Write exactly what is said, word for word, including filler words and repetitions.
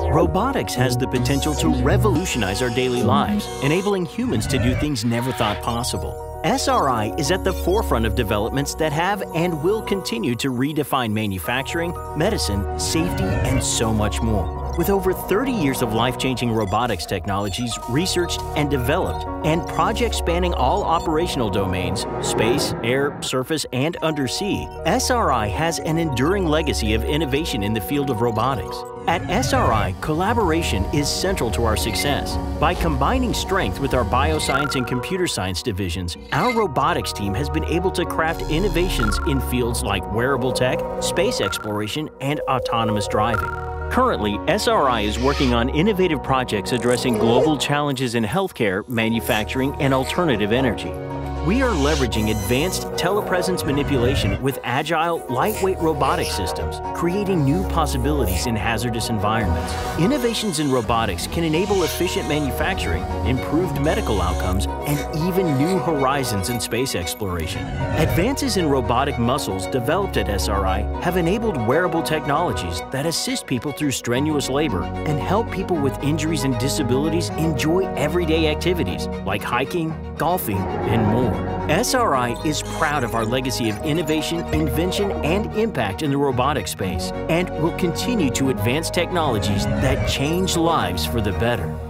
Robotics has the potential to revolutionize our daily lives, enabling humans to do things never thought possible. S R I is at the forefront of developments that have and will continue to redefine manufacturing, medicine, safety, and so much more. With over thirty years of life-changing robotics technologies researched and developed, and projects spanning all operational domains, space, air, surface, and undersea, S R I has an enduring legacy of innovation in the field of robotics. At S R I, collaboration is central to our success. By combining strength with our Bioscience and Computer Science divisions, our robotics team has been able to craft innovations in fields like wearable tech, space exploration, and autonomous driving. Currently, S R I is working on innovative projects addressing global challenges in healthcare, manufacturing, and alternative energy. We are leveraging advanced telepresence manipulation with agile, lightweight robotic systems, creating new possibilities in hazardous environments. Innovations in robotics can enable efficient manufacturing, improved medical outcomes, and even new horizons in space exploration. Advances in robotic muscles developed at S R I have enabled wearable technologies that assist people through strenuous labor and help people with injuries and disabilities enjoy everyday activities like hiking, golfing, and more. S R I is proud of our legacy of innovation, invention, and impact in the robotics space, and will continue to advance technologies that change lives for the better.